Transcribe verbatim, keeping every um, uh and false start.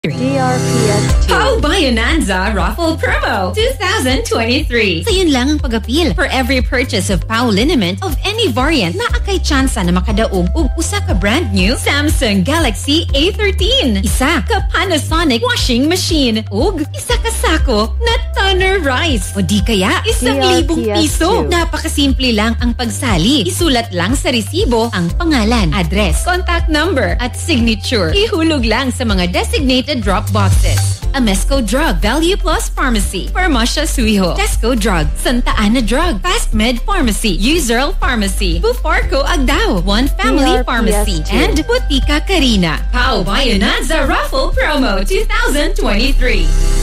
D R P S Paubayonanza Raffle Promo twenty twenty-three. So yun lang ang pag-appeal. For every purchase of Pau Liniment of any variant, naakay tsansa na makadaog og usa ka brand new Samsung Galaxy A thirteen, isa ka Panasonic washing machine, ug isa ka sako na Tanner rice. O di kaya isang libong piso. Napakasimple lang ang pagsali. Isulat lang sa resibo ang pangalan, address, contact number at signature. Ihulog lang sa mga designated drop boxes. Amesco Drug, Value Plus Pharmacy, Farmacia Suiho, Tesco Drug, Santa Ana Drug, Fast Med Pharmacy, Uzerl Pharmacy, Bufarco Agdao, One Family Pharmacy, and Butika Karina. Paubayonanza Raffle Promo twenty twenty-three.